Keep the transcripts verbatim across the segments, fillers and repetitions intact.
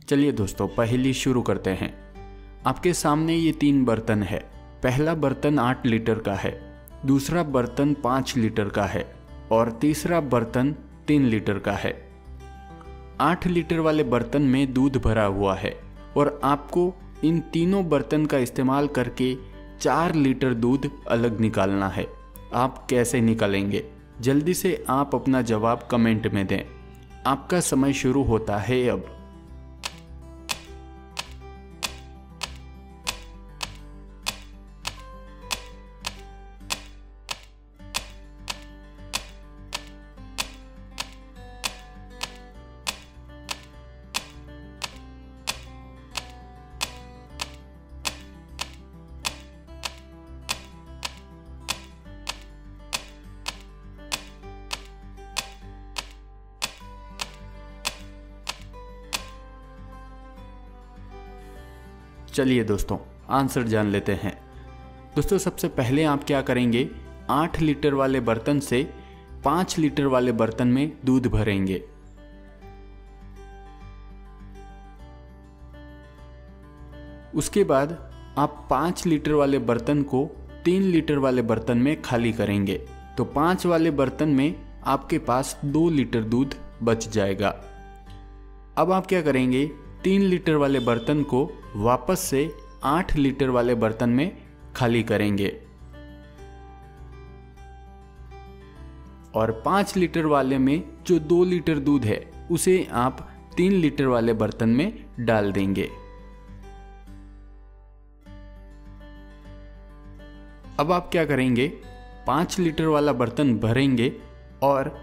चलिए दोस्तों पहेली शुरू करते हैं। आपके सामने ये तीन बर्तन है। पहला बर्तन आठ लीटर का है, दूसरा बर्तन पाँच लीटर का है और तीसरा बर्तन तीन लीटर का है। आठ लीटर वाले बर्तन में दूध भरा हुआ है और आपको इन तीनों बर्तन का इस्तेमाल करके चार लीटर दूध अलग निकालना है। आप कैसे निकालेंगे? जल्दी से आप अपना जवाब कमेंट में दें। आपका समय शुरू होता है अब। चलिए दोस्तों आंसर जान लेते हैं। दोस्तों सबसे पहले आप क्या करेंगे, आठ लीटर वाले बर्तन से पाँच लीटर वाले बर्तन में दूध भरेंगे। उसके बाद आप पाँच लीटर वाले बर्तन को तीन लीटर वाले बर्तन में खाली करेंगे, तो पाँच वाले बर्तन में आपके पास दो लीटर दूध बच जाएगा। अब आप क्या करेंगे, तीन लीटर वाले बर्तन को वापस से आठ लीटर वाले बर्तन में खाली करेंगे और पाँच लीटर वाले में जो दो लीटर दूध है उसे आप तीन लीटर वाले बर्तन में डाल देंगे। अब आप क्या करेंगे, पाँच लीटर वाला बर्तन भरेंगे और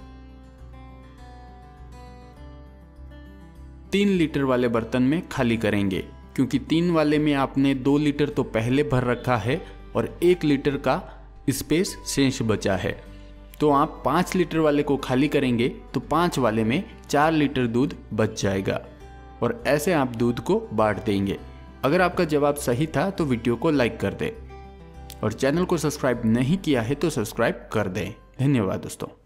तीन लीटर वाले बर्तन में खाली करेंगे, क्योंकि तीन वाले में आपने दो लीटर तो पहले भर रखा है और एक लीटर का स्पेस शेष बचा है। तो आप पाँच लीटर वाले को खाली करेंगे तो पाँच वाले में चार लीटर दूध बच जाएगा और ऐसे आप दूध को बांट देंगे। अगर आपका जवाब सही था तो वीडियो को लाइक कर दें और चैनल को सब्सक्राइब नहीं किया है तो सब्सक्राइब कर दें। धन्यवाद दोस्तों।